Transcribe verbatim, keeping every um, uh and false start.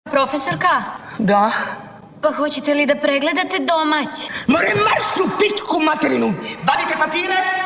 Profesorka? Da? Pa hoćete li da pregledate domać? More marš u pičku materinu! Vadite papire!